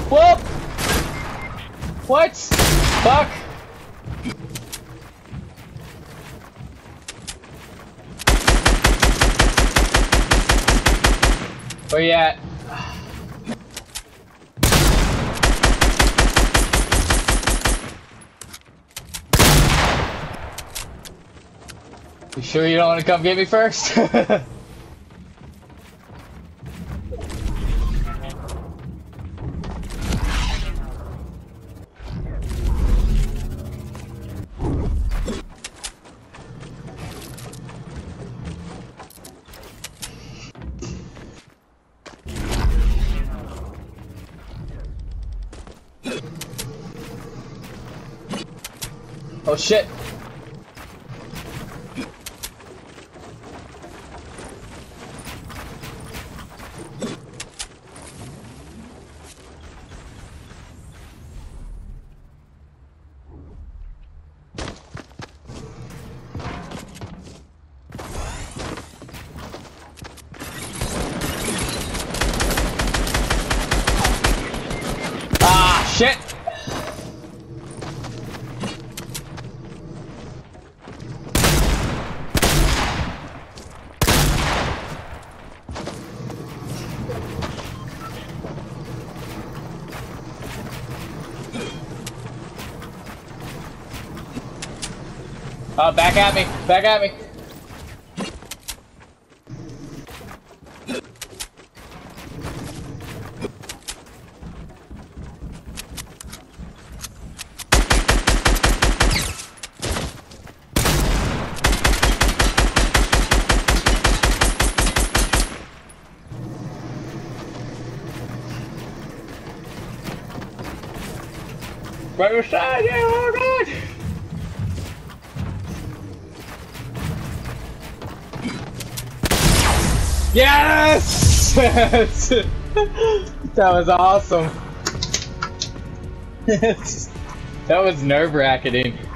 Whoop! What? Fuck! Where you at? You sure you don't want to come get me first? Oh shit! Ah, shit! Oh, back at me! Back at me! Right beside you! Oh god! Yes! That was awesome. That was nerve-wracking.